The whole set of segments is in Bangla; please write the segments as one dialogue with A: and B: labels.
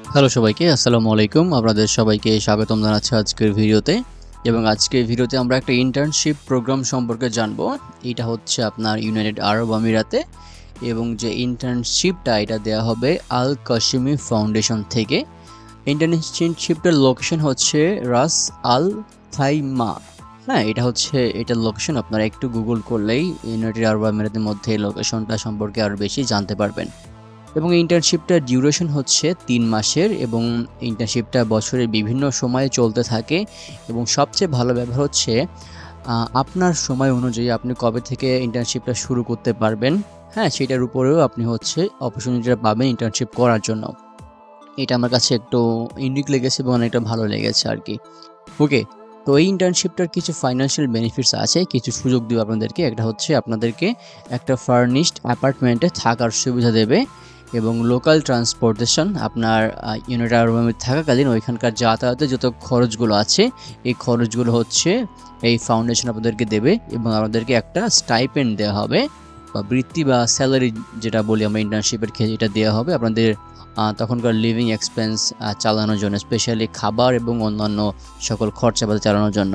A: হ্যালো সবাইকে, আসসালামু আলাইকুম। আপনাদের সবাইকে স্বাগতম জানাচ্ছি আজকের ভিডিওতে। এবং আজকের ভিডিওতে আমরা একটা ইন্টার্নশিপ প্রোগ্রাম সম্পর্কে জানবো। এটা হচ্ছে আপনার ইউনাইটেড আরব আমিরাতে, এবং যে ইন্টার্নশিপটা এটা দেওয়া হবে আল কাশিমি ফাউন্ডেশন থেকে। ইন্টার্নশিপটার লোকেশন হচ্ছে রাস আল খাইমা। হ্যাঁ, এটার লোকেশন আপনারা একটু গুগল করলেই ইউনাইটেড আরব আমিরাতের মধ্যে লোকেশনটা সম্পর্কে আরও বেশি জানতে পারবেন। এবং ইন্টার্নশিপটার ডিউরেশন হচ্ছে 3 মাসের, এবং ইন্টার্নশিপটা বছরের বিভিন্ন সময়ে চলতে থাকে। এবং সবচেয়ে ভালো ব্যাপার হচ্ছে আপনার সময় অনুযায়ী আপনি কবে থেকে ইন্টার্নশিপটা শুরু করতে পারবেন, হ্যাঁ, সেটার উপরেও আপনি অপরচুনিটিটা পাবেন ইন্টার্নশিপ করার জন্য। এটা আমার কাছে একটু ইউনিক লেগেছে এবং অনেকটা ভালো লেগেছে আর কি। ওকে, তো এই ইন্টার্নশিপটার কিছু ফাইন্যান্সিয়াল বেনিফিটস আছে, কিছু সুযোগ দেবে আপনাদেরকে। একটা হচ্ছে আপনাদেরকে একটা ফার্নিশড অ্যাপার্টমেন্টে থাকার সুবিধা দেবে, এবং লোকাল ট্রান্সপোর্টেশন আপনার ইউনাইটেড আরব আমিরাত থাকাকালীন ওইখানকার যাতায়াতের যত খরচগুলো আছে এই খরচগুলো হচ্ছে এই ফাউন্ডেশন আপনাদেরকে দেবে। এবং আপনাদেরকে একটা স্টাইপেন্ড দেওয়া হবে, বা বৃত্তি বা স্যালারি যেটা বলি আমরা ইন্টার্নশিপের ক্ষেত্রে, এটা দেওয়া হবে আপনাদের তখনকার লিভিং এক্সপেন্স চালানোর জন্য, স্পেশালি খাবার এবং অন্যান্য সকল খরচাপাতি চালানোর জন্য।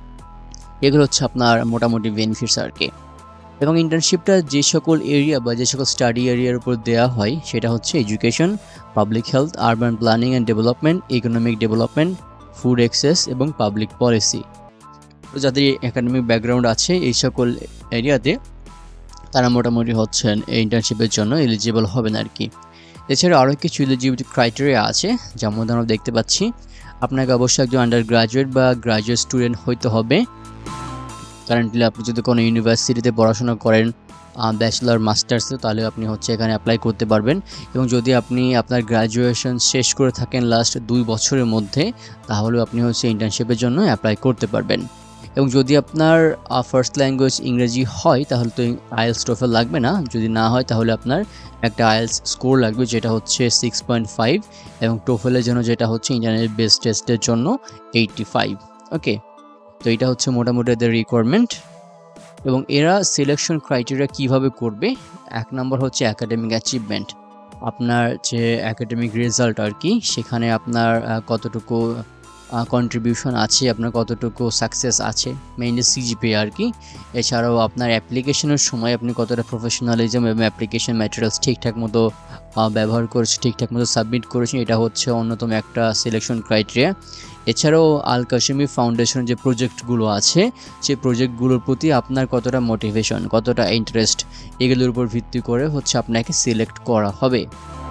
A: এগুলো হচ্ছে আপনার মোটামুটি বেনিফিটস আর কি। এবং ইন্টার্নশিপটা যে সকল এরিয়া বা যে সকল স্টাডি এরিয়ার উপর দেওয়া হয় সেটা হচ্ছে education, public health, urban planning and development, economic development, food access এবং পাবলিক পলিসি। তো যাদের একাডেমিক ব্যাকগ্রাউন্ড আছে এই সকল এরিয়াতে, তারা মোটামুটি হচ্ছেন এই ইন্টার্নশিপের জন্য এলিজিবল হবেন আর কি। এছাড়া আরও কিছু এলিজিবিলিটি ক্রাইটেরিয়া আছে, যেমন আমরা দেখতে পাচ্ছি আপনাকে অবশ্যই একজন আন্ডার গ্রাজুয়েট বা গ্রাজুয়েট স্টুডেন্ট হইতে হবে। কারেন্টলি আপনি যদি কোনো ইউনিভার্সিটিতে পড়াশোনা করেন ব্যাচেলর মাস্টার্সে, তাহলে আপনি এখানে অ্যাপ্লাই করতে পারবেন। এবং যদি আপনি আপনার গ্র্যাজুয়েশন শেষ করে থাকেন লাস্ট 2 বছরের মধ্যে, তাহলেও আপনি ইন্টার্নশিপের জন্য অ্যাপ্লাই করতে পারবেন। এবং যদি আপনার ফার্স্ট ল্যাঙ্গুয়েজ ইংরেজি হয় তাহলে তো আইএলস টোফেল লাগবে না। যদি না হয় তাহলে আপনার একটা আইএলস স্কোর লাগবে, যেটা হচ্ছে 6.5, এবং টোফেলের জন্য যেটা হচ্ছে ইন্টারনেট বেস টেস্টের জন্য 85। ওকে, তো এটা হচ্ছে মোটামুটি এদের রিকোয়ারমেন্ট। এবং এরা সিলেকশন ক্রাইটেরিয়া কিভাবে করবে, 1 নম্বর হচ্ছে একাডেমিক অ্যাচিভমেন্ট, আপনার যে একাডেমিক রেজাল্ট আর কি, সেখানে আপনার কতটুকু কন্ট্রিবিউশন আছে, আপনার কতটুকু সাকসেস আছে, মেইনলি সিজিপিএ আর কি। এছাড়াও আপনার অ্যাপ্লিকেশনের সময় আপনি কতটা প্রফেশনালিজম এবং অ্যাপ্লিকেশন ম্যাটেরিয়ালস ঠিকঠাক মতো ব্যবহার করেছেন, ঠিকঠাক মতো সাবমিট করেছেন, এটা হচ্ছে অন্যতম একটা সিলেকশন ক্রাইটেরিয়া। এছাড়াও আল কাশিমি ফাউন্ডেশনের যে প্রজেক্টগুলো আছে সেই প্রজেক্টগুলোর প্রতি আপনার কতটা মোটিভেশন, কতটা ইন্টারেস্ট, এগুলোর উপর ভিত্তি করে আপনাকে সিলেক্ট করা হবে।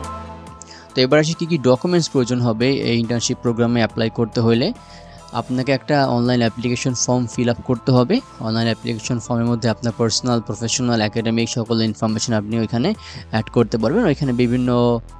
A: তো এবার আসি কী কী ডকুমেন্টস প্রয়োজন হবে এই ইন্টার্নশিপ প্রোগ্রামে অ্যাপ্লাই করতে হলে। আপনাকে একটা online application form fill up করতে হবে। অনলাইন অ্যাপ্লিকেশন ফর্মের মধ্যে আপনার পার্সোনাল, প্রফেশনাল, একাডেমিক সকল ইনফরমেশন আপনি ওইখানে অ্যাড করতে পারবেন। ওইখানে বিভিন্ন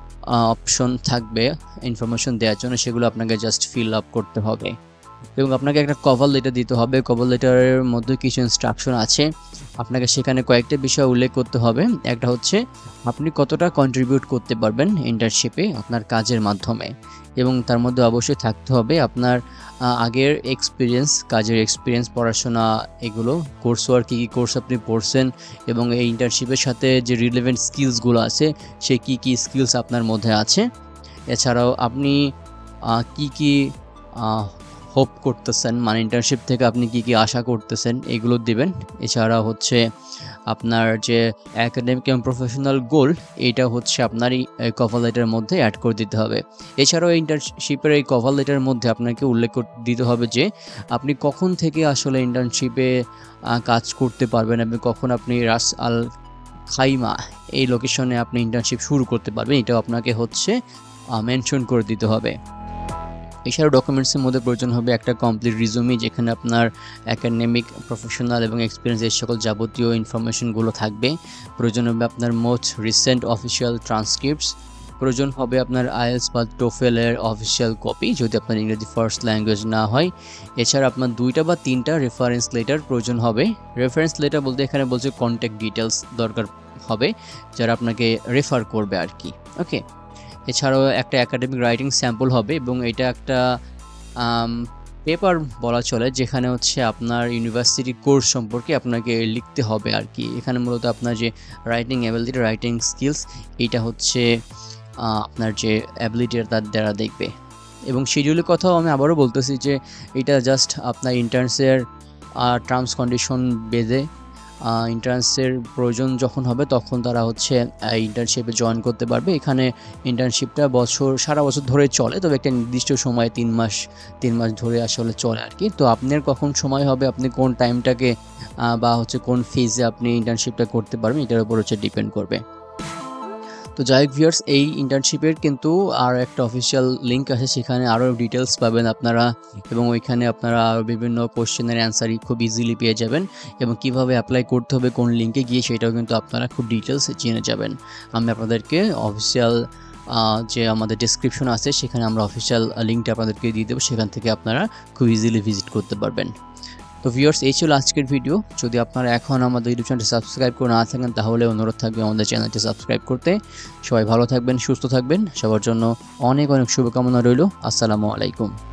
A: অপশন থাকবে ইনফরমেশন দেওয়ার জন্য, সেগুলো আপনাকে জাস্ট ফিল আপ করতে হবে। এবং আপনাকে একটা কভার লেটার দিতে হবে। কভার লেটারের মধ্যে কিছু ইনস্ট্রাকশন আছে, আপনাকে সেখানে কয়েকটা বিষয় উল্লেখ করতে হবে। একটা হচ্ছে আপনি কতটা কন্ট্রিবিউট করতে পারবেন ইন্টার্নশিপে আপনার কাজের মাধ্যমে, এবং তার মধ্যে অবশ্যই থাকতে হবে আপনার আগের এক্সপিরিয়েন্স, কাজের এক্সপিরিয়েন্স, পড়াশোনা, এগুলো কোর্স ওয়ার্ক, কী কী কোর্স আপনি পড়ছেন, এবং এই ইন্টার্নশিপের সাথে যে রিলেভেন্ট স্কিলসগুলো আছে সেই কী কী স্কিলস আপনার মধ্যে আছে। এছাড়াও আপনি কী কী হোপ করতেছেন, মানে ইন্টার্নশিপ থেকে আপনি কী কী আশা করতেছেন, এগুলো দিবেন। এছাড়া আপনার যে একাডেমিক এবং প্রফেশনাল গোল, এইটা আপনার এই কভার লেটারের মধ্যে অ্যাড করে দিতে হবে। এছাড়াও ইন্টার্নশিপের এই কভার লেটারের মধ্যে আপনাকে উল্লেখ দিতে হবে যে আপনি কখন থেকে আসলে ইন্টার্নশিপে কাজ করতে পারবেন, এবং কখন আপনি রাস আল খাইমা এই লোকেশনে আপনি ইন্টার্নশিপ শুরু করতে পারবেন, এটাও আপনাকে মেনশন করে দিতে হবে। এছাড়াও ডকুমেন্টসের মধ্যে প্রয়োজন হবে একটা কমপ্লিট রিজুমি, যেখানে আপনার একাডেমিক, প্রফেশনাল এবং এক্সপিরিয়েন্স এই সকল যাবতীয় ইনফরমেশনগুলো থাকবে। প্রয়োজন হবে আপনার মোস্ট রিসেন্ট অফিসিয়াল ট্রান্সক্রিপ্টস। প্রয়োজন হবে আপনার আইএলস বা টোফেলের অফিসিয়াল কপি, যদি আপনার ইংরেজি ফার্স্ট ল্যাঙ্গুয়েজ না হয়। এছাড়া আপনার 2টা বা 3টা রেফারেন্স লেটার প্রয়োজন হবে। রেফারেন্স লেটার বলতে এখানে বলছে কন্ট্যাক্ট ডিটেলস দরকার হবে, যারা আপনাকে রেফার করবে আর কি। ওকে, এছাড়াও একটা একাডেমিক রাইটিং স্যাম্পল হবে, এবং এটা একটা পেপার বলা চলে, যেখানে আপনার ইউনিভার্সিটি কোর্স সম্পর্কে আপনাকে লিখতে হবে আর কি। এখানে মূলত আপনার যে রাইটিং অ্যাবিলিটি, রাইটিং স্কিলস, এইটা আপনার যে অ্যাবিলিটি তার দ্বারা দেখবে। এবং শিডিউলের কথাও আমি আবারও বলতেছি যে এটা জাস্ট আপনার ইন্টার্নসের টার্মস কন্ডিশন বেঁধে ইন্টার্নসের প্রয়োজন যখন হবে তখন তারা হচ্ছে ইন্টার্নশিপে জয়েন করতে পারবে। এখানে ইন্টার্নশিপটা সারা বছর ধরে চলে, তবে একটা নির্দিষ্ট সময় 3 মাস ধরে আসলে চলে আর কি। তো আপনার কখন সময় হবে, আপনি কোন টাইমটাকে বা হচ্ছে কোন ফেজে আপনি ইন্টার্নশিপটা করতে পারবেন এটার উপর হচ্ছে ডিপেন্ড করবে। তো যাই হোক ভিউয়ার্স, এই ইন্টার্নশিপের কিন্তু আর একটা অফিসিয়াল লিঙ্ক আছে, সেখানে আরও ডিটেলস পাবেন আপনারা, এবং ওইখানে আপনারা বিভিন্ন কোশ্চেনের অ্যান্সারই খুব ইজিলি পেয়ে যাবেন, এবং কিভাবে অ্যাপ্লাই করতে হবে কোন লিঙ্কে গিয়ে সেটাও কিন্তু আপনারা খুব ডিটেলস জেনে যাবেন। আমি আপনাদেরকে অফিসিয়াল যে আমাদের ডেসক্রিপশন আছে সেখানে আমরা অফিসিয়াল লিঙ্কটা আপনাদেরকে দিয়ে দেবো, সেখান থেকে আপনারা খুব ইজিলি ভিজিট করতে পারবেন। তো ভিউয়ার্স, এই ছিল আজকের ভিডিও। যদি আপনারা এখন আমাদের ইউটিউব চ্যানেলটি সাবস্ক্রাইব করে না থাকেন তাহলে অনুরোধ থাকবে আমাদের চ্যানেলটি সাবস্ক্রাইব করতে। সবাই ভালো থাকবেন, সুস্থ থাকবেন, সবার জন্য অনেক অনেক শুভকামনা রইল। আসসালামু আলাইকুম।